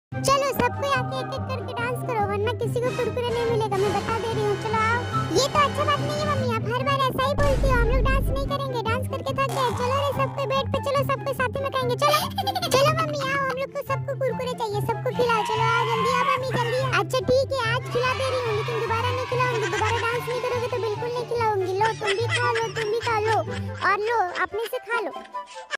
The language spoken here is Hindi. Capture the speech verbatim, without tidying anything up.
चलो सबको आके एक एक करके डांस करो वरना किसी को कुरकुरे नहीं मिलेगा, मैं बता दे रही हूँ। चलो आओ। ये तो अच्छा बात नहीं है मम्मी, आप हर बार ऐसा ही बोलती हो। हम लोग डांस नहीं करेंगे, डांस करके थक गए। चलो रे सबको बेड पे चलो, सबको साथ में खाएंगे। चलो चलो मम्मी आओ, हम लोग को सबको कुरकुरे चाहिए, सबको खिलाओ। चलो आओ जल्दी आओ मम्मी जल्दी। अच्छा ठीक है आज खिला दे रही हूँ लेकिन दोबारा नहीं खिलाऊंगी। दोबारा डांस नहीं करोगे तो बिल्कुल नहीं खिलाऊंगी। लो तुम भी खा लो, तुम भी खा लो और लो अपने से खा लो।